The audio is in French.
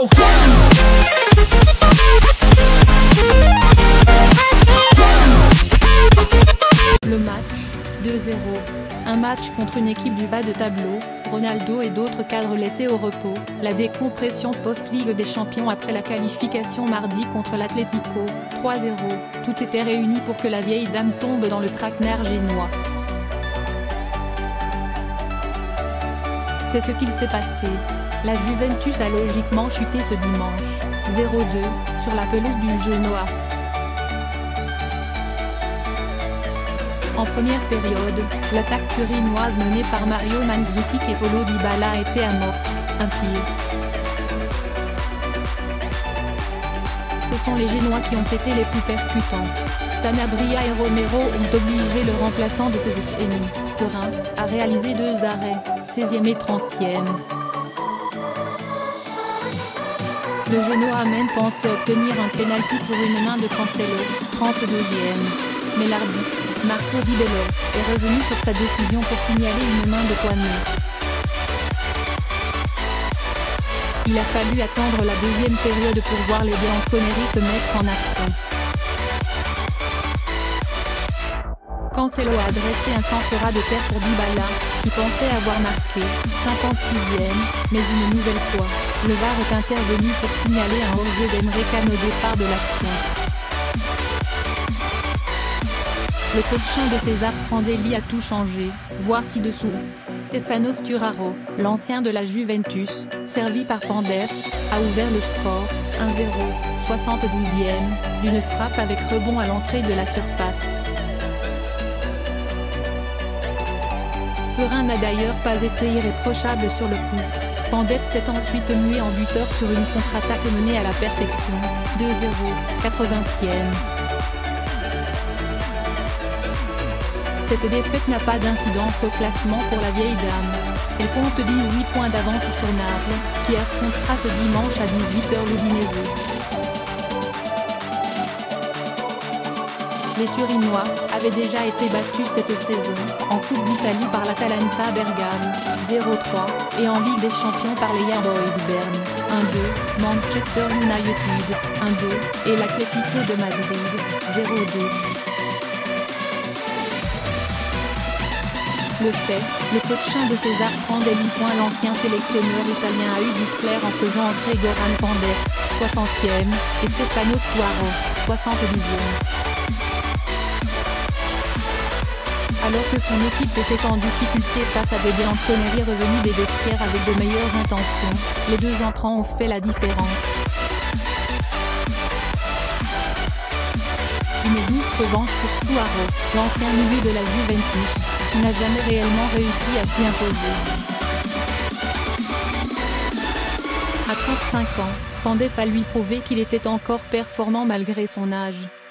go. Le match, 2-0. Un match contre une équipe du bas de tableau, Ronaldo et d'autres cadres laissés au repos, la décompression post-Ligue des Champions après la qualification mardi contre l'Atlético, 3-0, tout était réuni pour que la vieille dame tombe dans le traquenard génois. C'est ce qu'il s'est passé. La Juventus a logiquement chuté ce dimanche, 0-2, sur la pelouse du Genoa. En première période, l'attaque turinoise menée par Mario Mandzukic et Paulo Dybala était amorphe, un tir. Ce sont les Génois qui ont été les plus percutants. Sanabria et Romero ont obligé le remplaçant de ses ex-ennemis, Turin, à réaliser 2 arrêts, 16e et 30e. Le Genoa a même pensé obtenir un pénalty pour une main de Cancelo, 32e. Mais l'arbitre, Marco Di Bello, est revenu sur sa décision pour signaler une main de poignet. Il a fallu attendre la deuxième période pour voir les bianconeri se mettre en action. Cancelo a adressé un centre ras de terre pour Dybala, qui pensait avoir marqué, 56e, mais une nouvelle fois, le VAR est intervenu pour signaler un hors-jeu d'Emre Can au départ de l'action. Le coaching de César Prandelli a tout changé, voir ci-dessous. Stefano Sturaro, l'ancien de la Juventus, servi par Pandev, a ouvert le score, 1-0, 72e, d'une frappe avec rebond à l'entrée de la surface. Turin n'a d'ailleurs pas été irréprochable sur le coup. Pandev s'est ensuite mué en buteur sur une contre-attaque menée à la perfection, 2-0, 80e. Cette défaite n'a pas d'incidence au classement pour la vieille dame. Elle compte 18 points d'avance sur Naples, qui affrontera ce dimanche à 18h l'Udinese. Les Turinois avaient déjà été battus cette saison, en Coupe d'Italie par l'Atalanta Bergame, 0-3, et en Ligue des Champions par les Young Boys Berne, 1-2, Manchester United, 1-2, et l'Atlético de Madrid, 0-2. Le fait, le coaching de César Prandelli. L'ancien sélectionneur italien a eu du flair en faisant entrer Goran Pandev, 60e, et Stefano Sturaro, 70e. Alors que son équipe était en difficulté face à des bianconeri revenus des vestiaires avec de meilleures intentions, les deux entrants ont fait la différence. Une douce revanche pour Sturaro, l'ancien milieu de la Juventus, qui n'a jamais réellement réussi à s'y imposer. À 35 ans, Pandev a lui prouvé qu'il était encore performant malgré son âge.